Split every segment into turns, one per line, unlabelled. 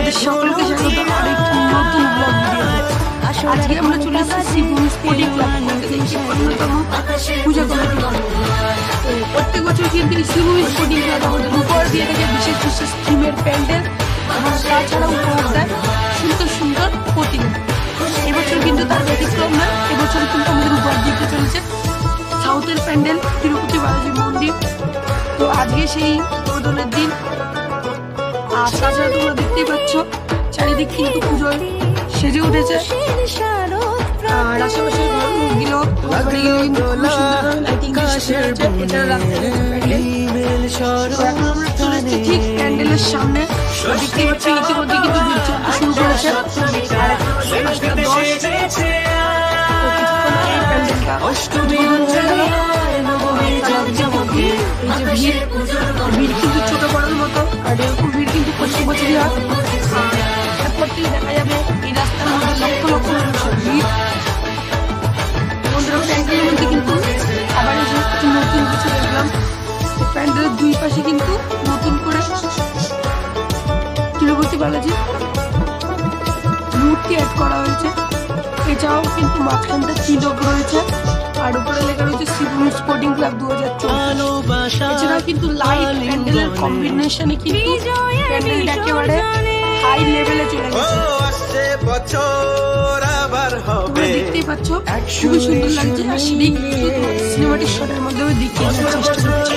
তোমাদের সকলকে স্বাগত আরেকটি নতুন ব্লগ ভিডিওতে। আজকে আমরা চলে এসেছি শিবভূমি স্পোর্টিং ক্লাব অন্যতম পূজা কমিটি। প্রত্যেক বছর কিন্তু শিবভূমি স্পোর্টিং ক্লাব আমাদের উপহার দিয়ে থাকে বিশেষ বিশেষ থিমের প্যান্ডেল এবং তাছাড়া উপহার দেয় সুন্দর সুন্দর প্রতিমা। এবছর কিন্তু তার ব্যতিক্রম না, এবছর কিন্তু আমাদের উপহার দিতে চলেছে সাউথের প্যান্ডেল তিরুপতি বালাজি মন্দির। তো আজকে সেই উদ্বোধনের দিন। আর তাছাড়া তোমরা দেখতেই পাচ্ছ চারিদিক কিন্তু পুজোয় সেজে উঠেছে। আর আশেপাশের ঘরগুলো লাইটিং আমরা চলে এসেছি ঠিক প্যান্ডেলের সামনে। দেখতেই পাচ্ছি ইতিমধ্যে কিন্তু ভিড় চলতে শুরু করেছে। ভিড় কিন্তু ছোট বড়ার মতো, আর এরকম ভিড় কিন্তু প্রত্যেক বছরই হয়। তারপর থেকে দেখা যাবে এই রাস্তার মধ্যে লক্ষ লক্ষ মানুষের ভিড়। বন্ধুরা প্যান্ডেলের মধ্যে কিন্তু আবার এসে নতুন কিছু দেখলাম। প্যান্ডেলের দুই পাশে কিন্তু নতুন করে তিরুপতি বালাজি মূর্তি অ্যাড করা হয়েছে। এছাড়াও কিন্তু মাঝখানটা তিলক রয়েছে, আর উপরে লেখা রয়েছে শিবভূমি স্পোর্টিং ক্লাব 2024। এছাড়াও কিন্তু লাইট প্যান্ডেলের কম্বিনেশনে কিন্তু প্যান্ডেলটা একেবারে হাই লেভেলে চলে গেছে। তোমরা দেখতেই পাচ্ছ খুবই সুন্দর লাগছে। আর সেদিক সিনেমাটিক শটের মাধ্যমে দেখিয়ে দেওয়ার চেষ্টা করছি।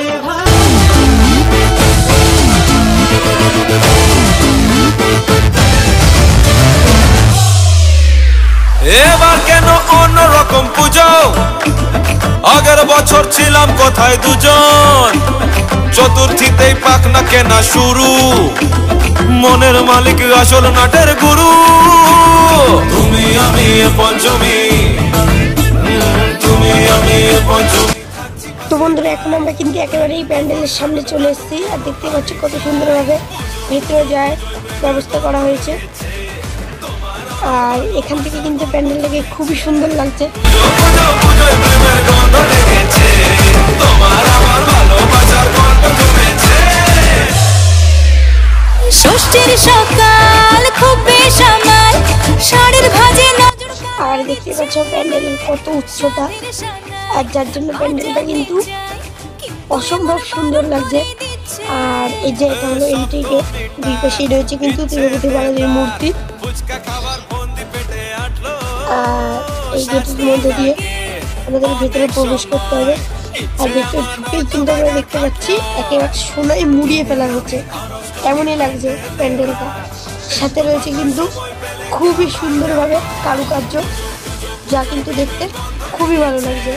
এবার কেন অন্যরকম পুজো? আগের বছর ছিলাম কোথায় দুজন, চতুর্থীতেই পাখনা কেনা শুরু। মনের মালিক আসল নাটের গুরু, তুমি আমি পঞ্চমী, তুমি আমি পঞ্চমী।
তো বন্ধুরা এখন আমরা কিন্তু একেবারেই প্যান্ডেলের সামনে চলে এসেছি। আর দেখতে পাচ্ছি কত সুন্দরভাবে ভেতরে যায় ব্যবস্থা করা হয়েছে। আর এখান থেকে কিন্তু প্যান্ডেলটাকে খুবই সুন্দর লাগছে।
ষষ্ঠীর সকাল খুব বেসামাল শাড়ির ভাজে নজর।
আর দেখতে পাচ্ছ প্যান্ডেলের কত উচ্চতা, আর যার জন্য প্যান্ডেলটা কিন্তু অসম্ভব সুন্দর লাগছে। আর এই যে এটা হলো এন্ট্রি গেট, দুই পাশেই রয়েছে কিন্তু তিরুপতি বালাজির মূর্তি। আর এই গেটের মধ্যে দিয়ে আমাদের ভেতরে প্রবেশ করতে হবে। আর ভেতরে ঢুকেই কিন্তু আমরা দেখতে পাচ্ছি একেবারে সোনায় মুড়িয়ে ফেলা হচ্ছে, এমনই লাগছে প্যান্ডেলটা। সাথে রয়েছে কিন্তু খুবই সুন্দরভাবে কারুকার্য, যা কিন্তু দেখতে খুবই ভালো লাগছে।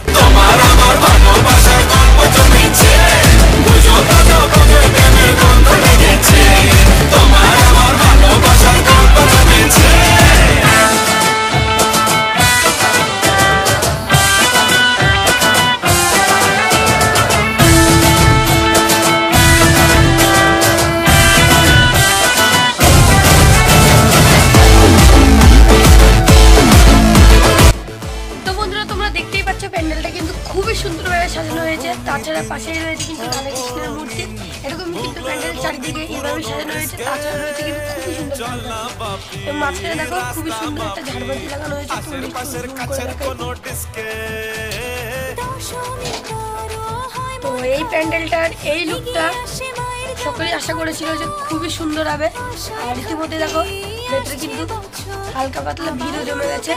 প্যান্ডেলটা কিন্তু খুবই সুন্দরভাবে সাজানো হয়েছে। তাছাড়া পাশেই রয়েছে কিন্তু রাধা কৃষ্ণের মূর্তি। এরকম কিন্তু প্যান্ডেলের চারিদিকে এইভাবে সাজানো হয়েছে। তাছাড়া রয়েছে কিন্তু খুবই সুন্দর এবং মাঝখানে দেখো খুবই সুন্দর একটা ঝাড়বাতি লাগানো হয়েছে। তো এই প্যান্ডেলটার এই লুকটা সকলেই আশা করেছিল যে খুবই সুন্দর হবে। আর ইতিমধ্যে দেখো ভেতরে কিন্তু হালকা পাতলা ভিড়ও জমে গেছে।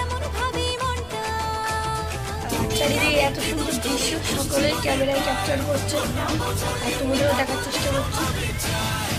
চারিদিকে এত সুন্দর দৃশ্য সকলে ক্যামেরায় ক্যাপচার করছে, আর তোমাদেরও দেখার চেষ্টা করছি।